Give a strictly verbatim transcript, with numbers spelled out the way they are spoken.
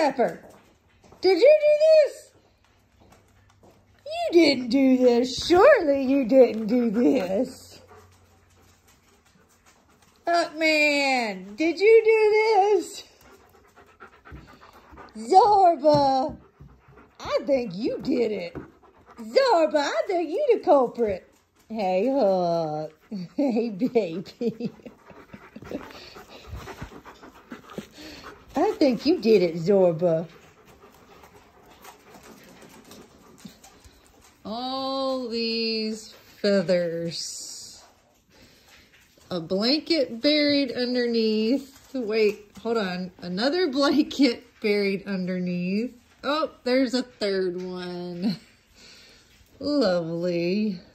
Pepper, did you do this? You didn't do this. Surely you didn't do this. Duckman, did you do this? Zorba, I think you did it. Zorba, I think you the culprit. Hey, Huck. Hey, baby. I think you did it, Zorba. All these feathers. A blanket buried underneath. Wait, hold on. Another blanket buried underneath. Oh, there's a third one. Lovely.